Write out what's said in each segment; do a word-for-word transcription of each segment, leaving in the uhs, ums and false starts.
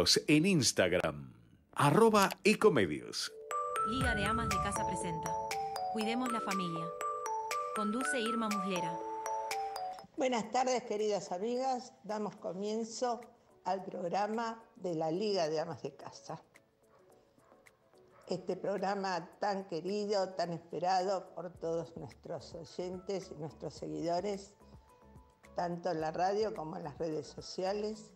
En Instagram, arroba ecomedios. Liga de Amas de Casa presenta Cuidemos la Familia. Conduce Irma Muslera. Buenas tardes, queridas amigas. Damos comienzo al programa de la Liga de Amas de Casa. Este programa tan querido, tan esperado por todos nuestros oyentes y nuestros seguidores, tanto en la radio como en las redes sociales.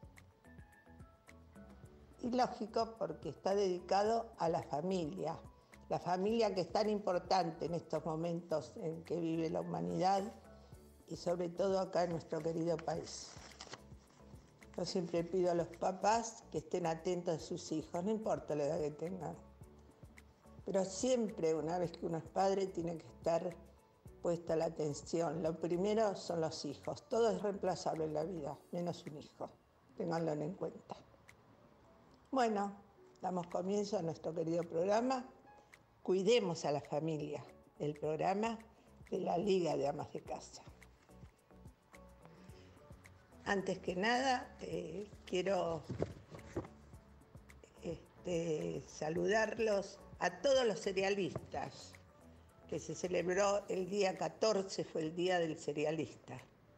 Y lógico, porque está dedicado a la familia, la familia que es tan importante en estos momentos en que vive la humanidad y sobre todo acá en nuestro querido país. Yo siempre pido a los papás que estén atentos a sus hijos, no importa la edad que tengan. Pero siempre, una vez que uno es padre, tiene que estar puesta la atención. Lo primero son los hijos. Todo es reemplazable en la vida, menos un hijo. Ténganlo en cuenta. Bueno, damos comienzo a nuestro querido programa. Cuidemos a la familia, el programa de la Liga de Amas de Casa. Antes que nada, eh, quiero este, saludarlos a todos los cerealistas, que se celebró el día catorce, fue el Día del Cerealista.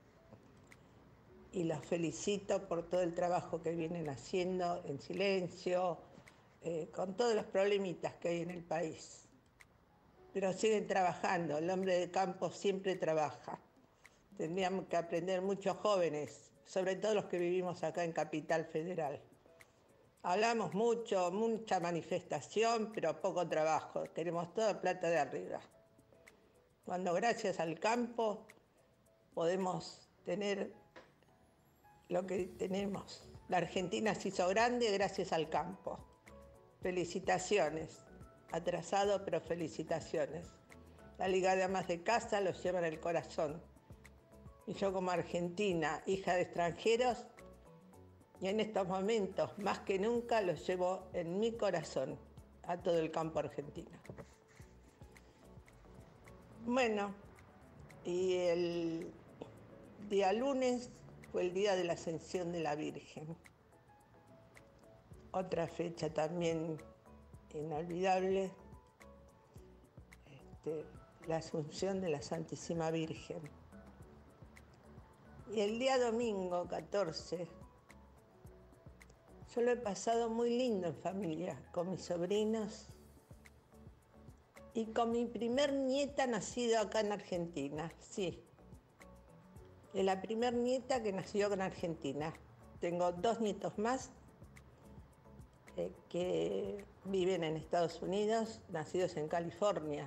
Y los felicito por todo el trabajo que vienen haciendo en silencio, eh, con todos los problemitas que hay en el país. Pero siguen trabajando, el hombre de campo siempre trabaja. Tendríamos que aprender muchos jóvenes, sobre todo los que vivimos acá en Capital Federal. Hablamos mucho, mucha manifestación, pero poco trabajo. Tenemos toda plata de arriba. Cuando gracias al campo podemos tener lo que tenemos. La Argentina se hizo grande gracias al campo. Felicitaciones. Atrasado, pero felicitaciones. La Liga de Amas de Casa los lleva en el corazón. Y yo como argentina, hija de extranjeros, y en estos momentos, más que nunca, los llevo en mi corazón a todo el campo argentino. Bueno, y el día lunes fue el día de la Ascensión de la Virgen. Otra fecha también inolvidable, este, la Asunción de la Santísima Virgen. Y el día domingo catorce, yo lo he pasado muy lindo en familia, con mis sobrinos y con mi primer nieta nacida acá en Argentina, sí. Es la primer nieta que nació en Argentina. Tengo dos nietos más eh, que viven en Estados Unidos, nacidos en California.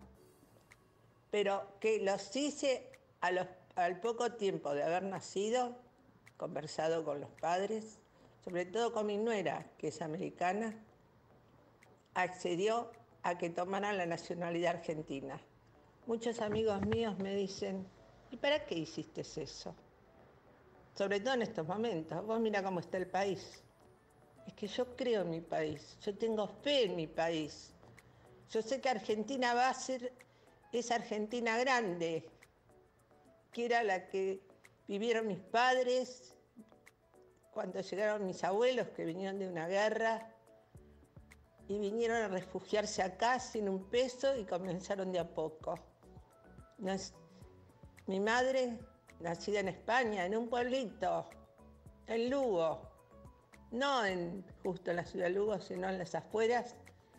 Pero que los hice a los, al poco tiempo de haber nacido, conversado con los padres, sobre todo con mi nuera, que es americana, accedió a que tomaran la nacionalidad argentina. Muchos amigos míos me dicen, ¿y para qué hiciste eso? Sobre todo en estos momentos. Vos mira cómo está el país. Es que yo creo en mi país, yo tengo fe en mi país. Yo sé que Argentina va a ser esa Argentina grande, que era la que vivieron mis padres cuando llegaron mis abuelos, que vinieron de una guerra y vinieron a refugiarse acá sin un peso y comenzaron de a poco. Nos, mi madre, nacida en España, en un pueblito, en Lugo, no en, justo en la ciudad de Lugo, sino en las afueras.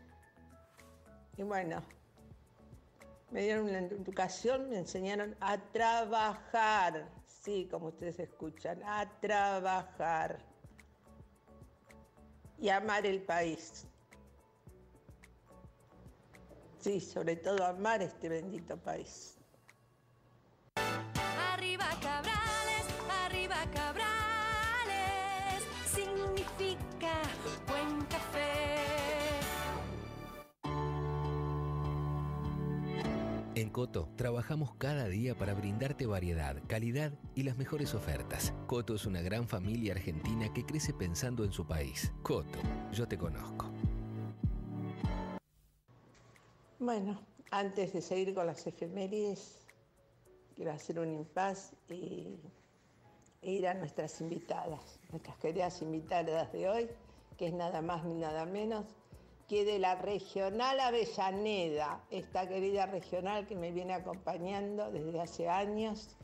Y bueno, me dieron una educación, me enseñaron a trabajar, sí, como ustedes escuchan, a trabajar y amar el país. Sí, sobre todo amar este bendito país. Arriba Cabrales, arriba Cabrales, significa buen café. En Coto trabajamos cada día para brindarte variedad, calidad y las mejores ofertas. Coto es una gran familia argentina que crece pensando en su país. Coto, yo te conozco. Bueno, antes de seguir con las efemérides, quiero hacer un impas y e ir a nuestras invitadas, nuestras queridas invitadas de hoy, que es nada más ni nada menos que de la Regional Avellaneda, esta querida regional que me viene acompañando desde hace años,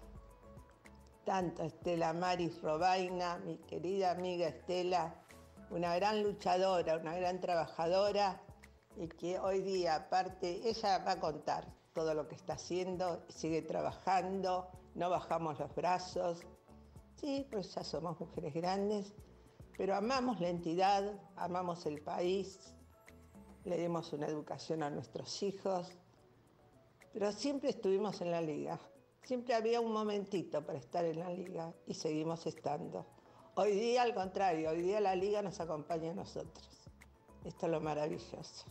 tanto Estela Maris Robaina, mi querida amiga Estela, una gran luchadora, una gran trabajadora, y que hoy día, aparte, ella va a contar todo lo que está haciendo, sigue trabajando, no bajamos los brazos. Sí, pues ya somos mujeres grandes, pero amamos la entidad, amamos el país, le dimos una educación a nuestros hijos, pero siempre estuvimos en la liga. Siempre había un momentito para estar en la liga y seguimos estando. Hoy día, al contrario, hoy día la liga nos acompaña a nosotros. Esto es lo maravilloso.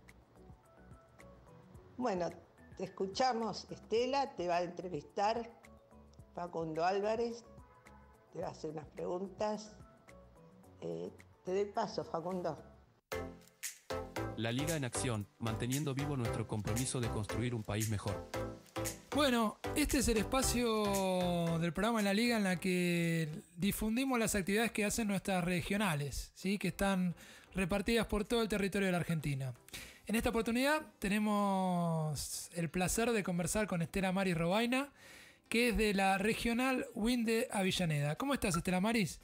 Bueno, te escuchamos, Estela, te va a entrevistar Facundo Álvarez, te va a hacer unas preguntas. Eh, te doy paso, Facundo. La Liga en Acción, manteniendo vivo nuestro compromiso de construir un país mejor. Bueno, este es el espacio del programa en la Liga en la que difundimos las actividades que hacen nuestras regionales, ¿sí? Que están repartidas por todo el territorio de la Argentina. En esta oportunidad tenemos el placer de conversar con Estela Maris Robaina, que es de la Regional W I N de Avellaneda. ¿Cómo estás, Estela Maris?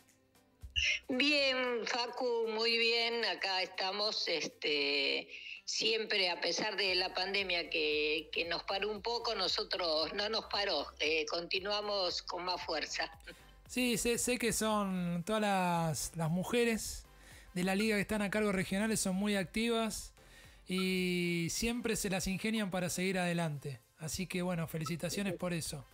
Bien, Facu, muy bien. Acá estamos, este, siempre a pesar de la pandemia que, que nos paró un poco, nosotros no nos paró, eh, continuamos con más fuerza. Sí, sé, sé que son todas las, las mujeres de la liga que están a cargo regionales, son muy activas y siempre se las ingenian para seguir adelante. Así que bueno, felicitaciones por eso.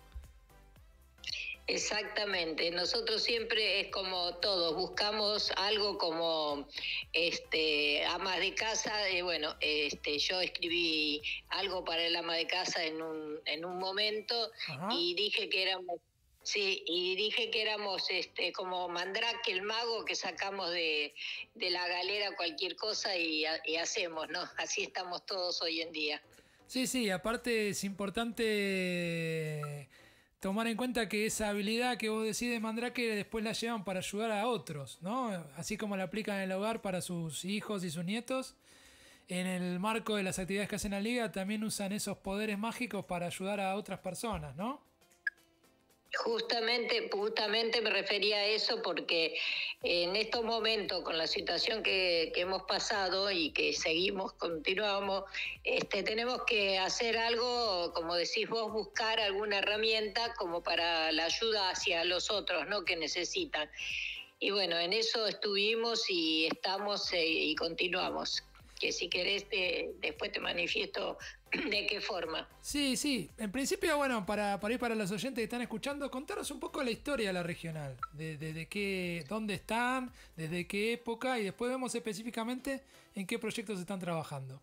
Exactamente, nosotros siempre es como todos, buscamos algo como este amas de casa, eh, bueno, este yo escribí algo para el ama de casa en un, en un momento. Ajá. Y dije que éramos, sí, y dije que éramos este como Mandrake el mago, que sacamos de, de la galera cualquier cosa y, y hacemos, ¿no? Así estamos todos hoy en día. Sí, sí, aparte es importante tomar en cuenta que esa habilidad que vos decís de Mandrake después la llevan para ayudar a otros, ¿no? Así como la aplican en el hogar para sus hijos y sus nietos, en el marco de las actividades que hacen la liga también usan esos poderes mágicos para ayudar a otras personas, ¿no? Justamente, justamente me refería a eso porque en estos momentos, con la situación que, que hemos pasado y que seguimos, continuamos, este, tenemos que hacer algo, como decís vos, buscar alguna herramienta como para la ayuda hacia los otros, ¿no? Que necesitan. Y bueno, en eso estuvimos y estamos eh, y continuamos. Que si querés, te, después te manifiesto de qué forma. Sí, sí. En principio, bueno, para, para ir para los oyentes que están escuchando, contaros un poco la historia de la regional. De, de, de qué, dónde están, desde qué época, y después vemos específicamente en qué proyectos están trabajando.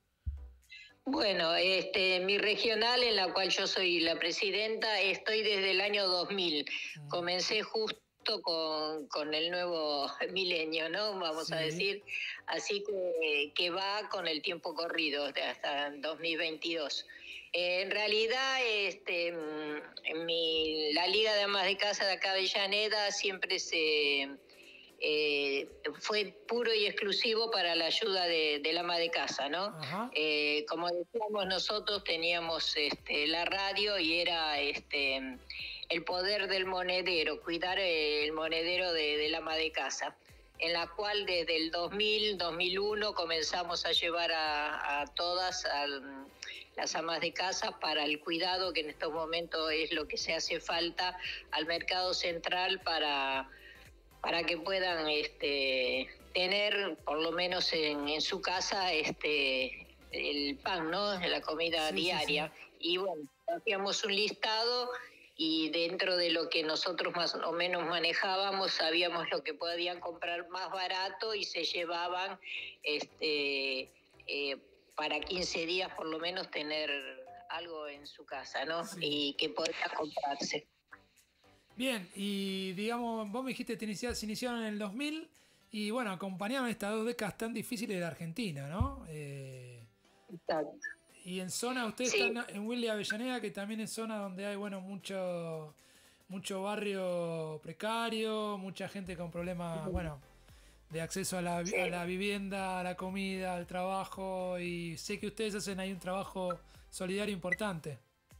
Bueno, este, mi regional, en la cual yo soy la presidenta, estoy desde el año dos mil. Mm. Comencé justo Con, con el nuevo milenio, ¿no? Vamos sí. a decir, así que, que va con el tiempo corrido hasta dos mil veintidós. Eh, en realidad, este, en mi, la Liga de Amas de Casa de acá de Avellaneda siempre se eh, fue puro y exclusivo para la ayuda de, del ama de casa, ¿no? Eh, como decíamos, nosotros teníamos este, la radio y era este el poder del monedero, cuidar el monedero de, del ama de casa, en la cual desde el dos mil, dos mil uno comenzamos a llevar a, a todas a las amas de casa para el cuidado, que en estos momentos es lo que se hace falta al mercado central para, para que puedan este, tener, por lo menos en, en su casa, este, el pan, ¿no? La comida sí, diaria. Sí, sí. Y bueno, hacíamos un listado y dentro de lo que nosotros más o menos manejábamos, sabíamos lo que podían comprar más barato y se llevaban este, eh, para quince días por lo menos tener algo en su casa, ¿no? Sí. Y que podía comprarse. Bien, y digamos, vos me dijiste que se iniciaron en el dos mil y bueno, acompañaron estas dos décadas tan difíciles de la Argentina, ¿no? Eh... Exacto. Y en zona, ustedes sí. están en Willy Avellaneda, que también es zona donde hay, bueno, mucho, mucho barrio precario, mucha gente con problemas, bueno, de acceso a la, vi- Sí. a la vivienda, a la comida, al trabajo, y sé que ustedes hacen ahí un trabajo solidario importante.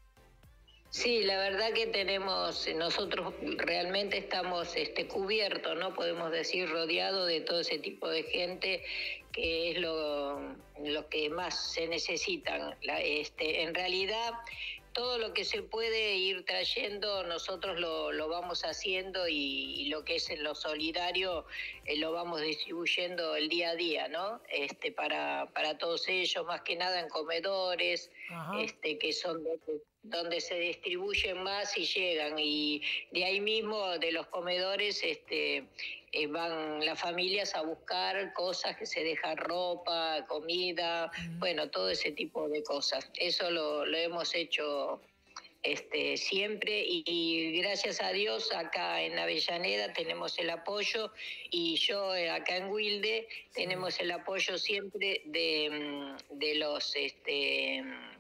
Sí, la verdad que tenemos, nosotros realmente estamos este, cubiertos, ¿no? Podemos decir, rodeados de todo ese tipo de gente que es lo, lo que más se necesitan. La, este, en realidad, todo lo que se puede ir trayendo, nosotros lo, lo vamos haciendo y, y lo que es en lo solidario eh, lo vamos distribuyendo el día a día, ¿no? Este, para, para todos ellos, más que nada en comedores, Ajá. este, que son donde, donde se distribuyen más y llegan. Y de ahí mismo, de los comedores, este, eh, van las familias a buscar cosas que se dejan, ropa, comida, Ujú. bueno, todo ese tipo de cosas. Eso lo, lo hemos hecho este, siempre y, y gracias a Dios acá en Avellaneda tenemos el apoyo y yo eh, acá en Wilde tenemos el apoyo siempre de, mm, de los este,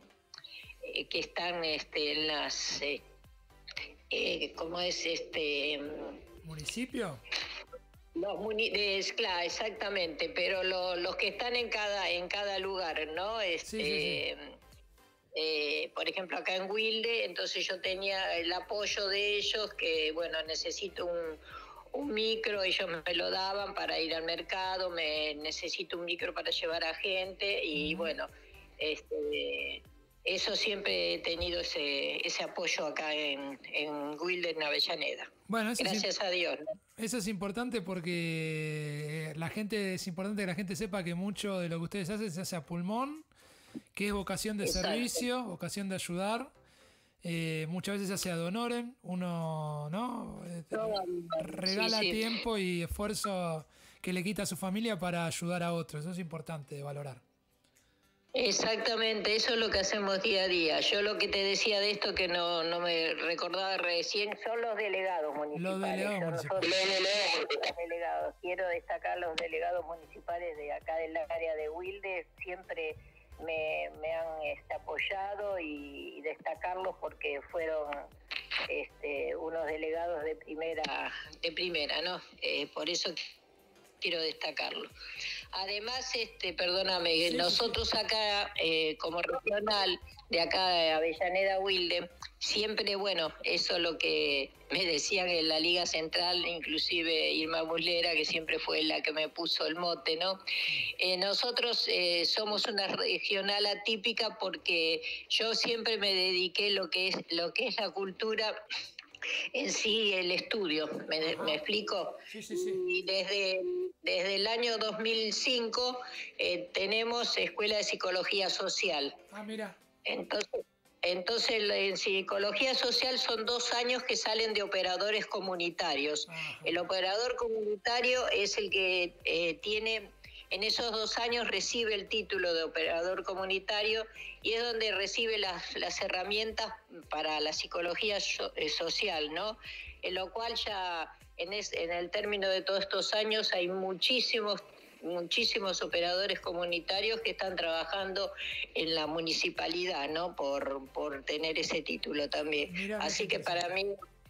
eh, que están este, en las, eh, eh, ¿cómo es? este ¿Municipio? Los muni- es, claro, exactamente, pero lo- los que están en cada en cada lugar, ¿no? Este, Sí, sí, sí. eh, por ejemplo, acá en Wilde, entonces yo tenía el apoyo de ellos, que bueno, necesito un, un micro, ellos me lo daban para ir al mercado, me necesito un micro para llevar a gente y Ujú. bueno, este, eso siempre he tenido ese, ese apoyo acá en, en Wilde, en Avellaneda. Bueno, eso es, im- Gracias a Dios, ¿no? eso es importante porque la gente, es importante que la gente sepa que mucho de lo que ustedes hacen se hace a pulmón, que es vocación de Exacto. servicio, vocación de ayudar. Eh, muchas veces se hace ad honorem, uno, ¿no? Eh, regala Sí, sí. tiempo y esfuerzo que le quita a su familia para ayudar a otros. Eso es importante de valorar. Exactamente, eso es lo que hacemos día a día. Yo lo que te decía de esto que no, no me recordaba recién son los delegados municipales. delegados Yo municipales. nosotros- los delegados, los delegados. Quiero destacar los delegados municipales de acá del área de Wilde. Siempre me, me han este, apoyado y, y destacarlos porque fueron este, unos delegados de primera, de primera, ¿no? Eh, por eso quiero destacarlo. Además, este, perdóname, Sí, sí, nosotros acá, eh, como regional de acá de Avellaneda Wilde, siempre, bueno, eso es lo que me decían en la Liga Central, inclusive Irma Muslera, que siempre fue la que me puso el mote, ¿no? Eh, nosotros eh, somos una regional atípica porque yo siempre me dediqué lo que es lo que es la cultura en sí, el estudio, ¿me, Ajá. me explico? Sí, sí, sí. Y desde, desde el año dos mil cinco eh, tenemos Escuela de Psicología Social. Ah, mira. Entonces, entonces en Psicología Social son dos años que salen de operadores comunitarios. Ajá. El operador comunitario es el que eh, tiene... En esos dos años recibe el título de operador comunitario y es donde recibe las, las herramientas para la psicología so- eh, social, ¿no? En lo cual ya en, es- en el término de todos estos años hay muchísimos muchísimos operadores comunitarios que están trabajando en la municipalidad, ¿no? Por, por tener ese título también. Mirá, Así qué que para mí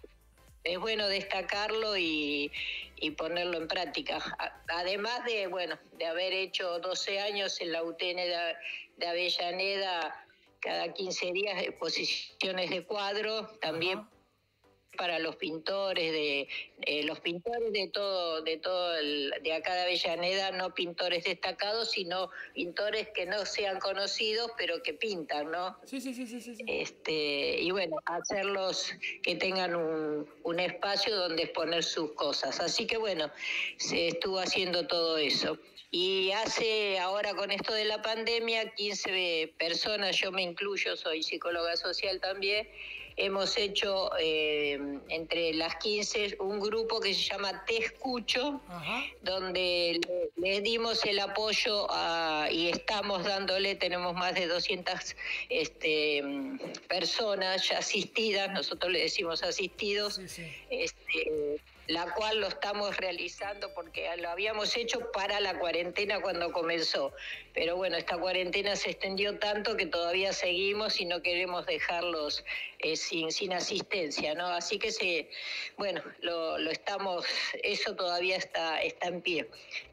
es bueno destacarlo y, y ponerlo en práctica. A- Además de, bueno, de haber hecho doce años en la U T N de, de Avellaneda, cada quince días exposiciones de cuadros, también Ajá. para los pintores de eh, los pintores de todo de todo el, de acá de Avellaneda, no pintores destacados, sino pintores que no sean conocidos, pero que pintan, ¿no? Sí, sí, sí, sí, sí, sí. Este, y bueno, hacerlos que tengan un, un espacio donde exponer sus cosas. Así que bueno, se estuvo haciendo todo eso. Y hace, ahora con esto de la pandemia, quince personas, yo me incluyo, soy psicóloga social también, hemos hecho eh, entre las quince un grupo que se llama Te Escucho, Ajá. donde le, le dimos el apoyo a, y estamos dándole, tenemos más de doscientas este, personas ya asistidas, nosotros le decimos asistidos, Sí, sí. este, la cual lo estamos realizando porque lo habíamos hecho para la cuarentena cuando comenzó. Pero bueno, esta cuarentena se extendió tanto que todavía seguimos y no queremos dejarlos eh, sin, sin asistencia, ¿no? Así que se, bueno, lo, lo estamos, eso todavía está, está en pie.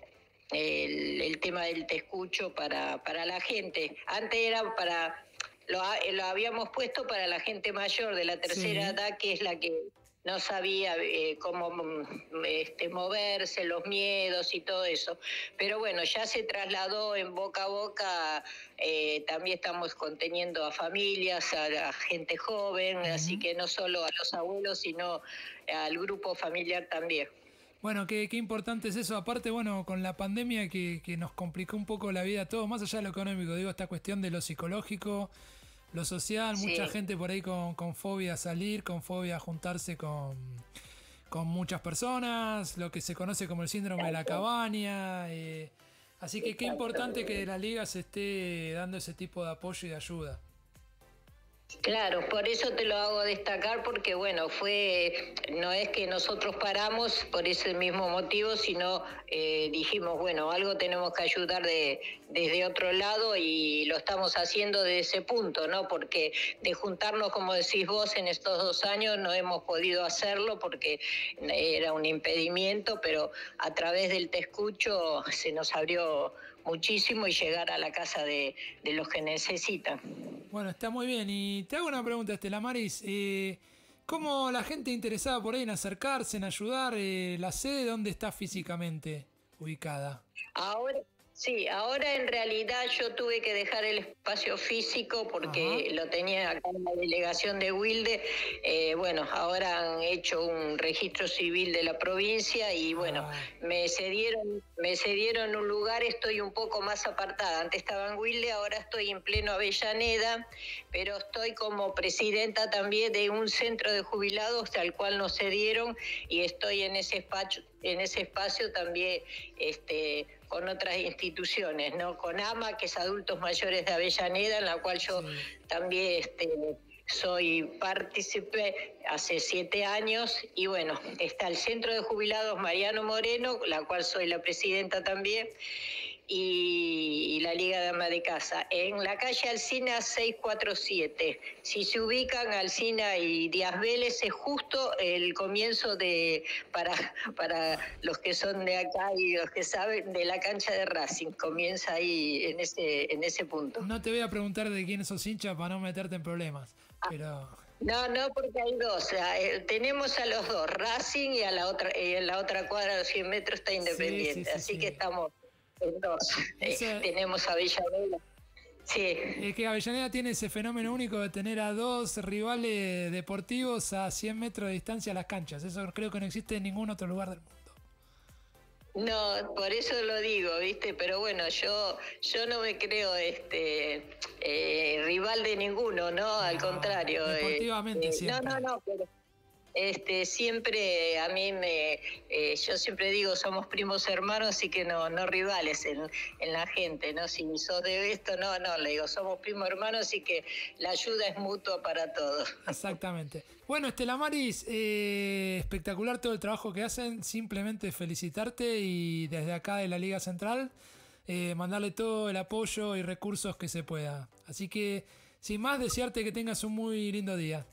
El, el tema del te escucho para, para la gente. Antes era para, lo, lo habíamos puesto para la gente mayor de la tercera Sí. edad, que es la que no sabía eh, cómo este, moverse, los miedos y todo eso. Pero bueno, ya se trasladó en boca a boca, eh, también estamos conteniendo a familias, a la gente joven, uh-huh. Así que no solo a los abuelos, sino al grupo familiar también. Bueno, qué, qué importante es eso. Aparte, bueno, con la pandemia que, que nos complicó un poco la vida a todos, más allá de lo económico, digo, esta cuestión de lo psicológico, lo social, sí. Mucha gente por ahí con, con fobia a salir, con fobia a juntarse con, con muchas personas, lo que se conoce como el síndrome de la cabaña. Eh, así que qué importante que la Liga se esté dando ese tipo de apoyo y de ayuda. Claro, por eso te lo hago destacar, porque bueno, fue, no es que nosotros paramos por ese mismo motivo, sino eh, dijimos, bueno, algo tenemos que ayudar de, desde otro lado y lo estamos haciendo de ese punto, ¿no? Porque de juntarnos, como decís vos, en estos dos años no hemos podido hacerlo porque era un impedimento, pero a través del Te Escucho se nos abrió muchísimo y llegar a la casa de, de los que necesitan. Bueno, está muy bien. Y te hago una pregunta, Estela Maris. Eh, ¿Cómo la gente interesada por ahí en acercarse, en ayudar, eh, la sede, dónde está físicamente ubicada? Ahora, sí, ahora en realidad yo tuve que dejar el espacio físico porque Ajá. lo tenía acá en la delegación de Wilde. Eh, bueno, ahora han hecho un registro civil de la provincia y bueno, ah. me cedieron, me cedieron un lugar, estoy un poco más apartada. Antes estaba en Wilde, ahora estoy en pleno Avellaneda, pero estoy como presidenta también de un centro de jubilados al cual nos cedieron y estoy en ese espacio, en ese espacio también este, con otras instituciones, ¿no? Con AMA, que es Adultos Mayores de Avellaneda, en la cual yo sí. también este, soy partícipe hace siete años, y bueno, está el Centro de Jubilados Mariano Moreno, la cual soy la presidenta también, y, y la Liga de Ama de Casa, en la calle Alsina seiscientos cuarenta y siete. Si se ubican, Alsina y Díaz Vélez es justo el comienzo de, para, para los que son de acá y los que saben, de la cancha de Racing, comienza ahí en ese, en ese punto. No te voy a preguntar de quién sos hincha para no meterte en problemas, pero... No, no, porque hay dos. O sea, eh, tenemos a los dos, Racing, y a la otra, y en la otra cuadra de cien metros está Independiente. Sí, sí, sí, así sí. que estamos en dos. Ese... Eh, tenemos a Avellaneda. Sí. Es que Avellaneda tiene ese fenómeno único de tener a dos rivales deportivos a cien metros de distancia a las canchas. Eso creo que no existe en ningún otro lugar del mundo. No, por eso lo digo, ¿viste? Pero bueno, yo yo no me creo este eh, rival de ninguno, ¿no? Al no, contrario. Deportivamente eh, siempre. No, no, no, pero este siempre a mí me eh, yo siempre digo, somos primos hermanos, así que no no rivales en, en la gente, ¿no? Si sos de esto, no, no, le digo, somos primos hermanos, así que la ayuda es mutua para todos. Exactamente. Bueno, Estela Maris, eh, espectacular todo el trabajo que hacen, simplemente felicitarte y desde acá de la Liga Central eh, mandarle todo el apoyo y recursos que se pueda. Así que, sin más, desearte que tengas un muy lindo día.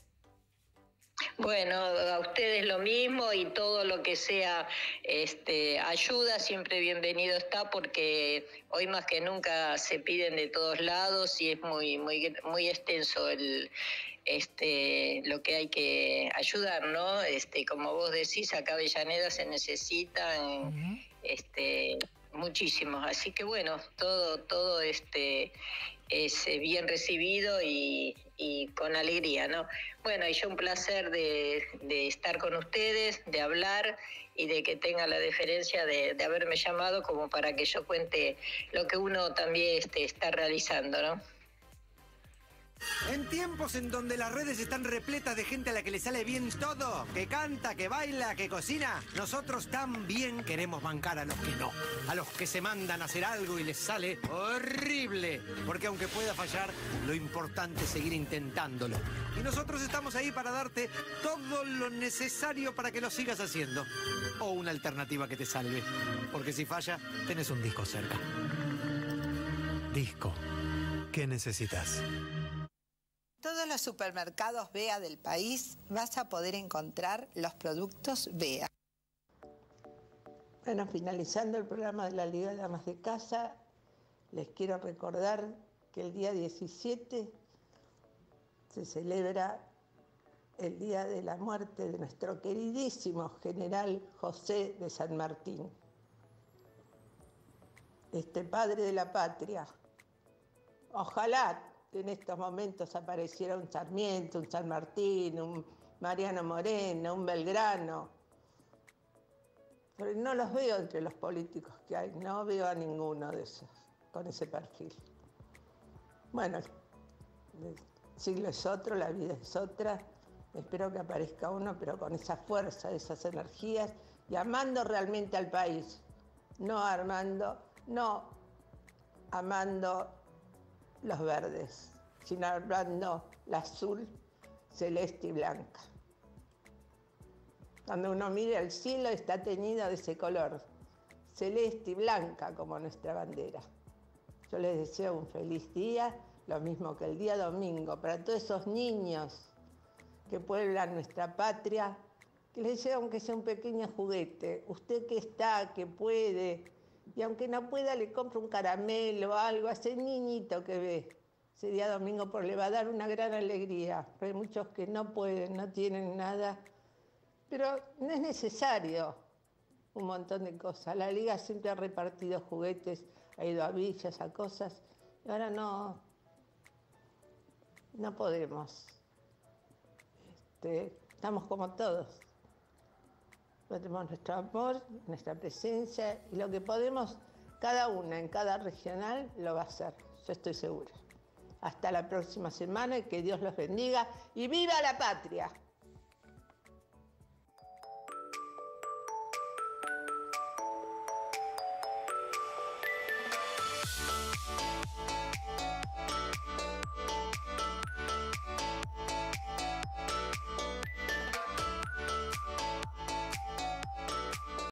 Bueno, a ustedes lo mismo, y todo lo que sea este, ayuda, siempre bienvenido está, porque hoy más que nunca se piden de todos lados y es muy muy muy extenso el este lo que hay que ayudar, ¿no? Este, como vos decís, acá Avellaneda se necesitan uh-huh. este muchísimos, así que bueno, todo todo este es bien recibido y, y con alegría, ¿no? Bueno, y yo un placer de, de estar con ustedes, de hablar y de que tenga la deferencia de, de haberme llamado como para que yo cuente lo que uno también este, está realizando, ¿no? En tiempos en donde las redes están repletas de gente a la que le sale bien todo, que canta, que baila, que cocina, nosotros también queremos bancar a los que no, a los que se mandan a hacer algo y les sale horrible, porque aunque pueda fallar, lo importante es seguir intentándolo. Y nosotros estamos ahí para darte todo lo necesario para que lo sigas haciendo, o una alternativa que te salve, porque si falla, tenés un disco cerca. Disco. ¿Qué necesitas? Todos los supermercados B E A del país vas a poder encontrar los productos B E A. Bueno, finalizando el programa de la Liga de Amas de Casa, les quiero recordar que el día diecisiete se celebra el día de la muerte de nuestro queridísimo general José de San Martín, este padre de la patria. Ojalá que en estos momentos apareciera un Sarmiento, un San Martín, un Mariano Moreno, un Belgrano. Pero no los veo entre los políticos que hay, no veo a ninguno de esos con ese perfil. Bueno, el siglo es otro, la vida es otra. Espero que aparezca uno, pero con esa fuerza, esas energías y amando realmente al país. No armando, no amando los verdes, sino hablando la azul, celeste y blanca. Cuando uno mira el cielo está teñido de ese color, celeste y blanca como nuestra bandera. Yo les deseo un feliz día, lo mismo que el día domingo, para todos esos niños que pueblan nuestra patria, que les deseo aunque sea un pequeño juguete. Usted que está, que puede, y aunque no pueda, le compra un caramelo o algo a ese niñito que ve ese día domingo, porque le va a dar una gran alegría. Pero hay muchos que no pueden, no tienen nada, pero no es necesario un montón de cosas. La Liga siempre ha repartido juguetes, ha ido a villas, a cosas, y ahora no, no podemos. Este, estamos como todos. Tenemos nuestro amor, nuestra presencia, y lo que podemos, cada una en cada regional lo va a hacer, yo estoy segura. Hasta la próxima semana y que Dios los bendiga y ¡viva la patria!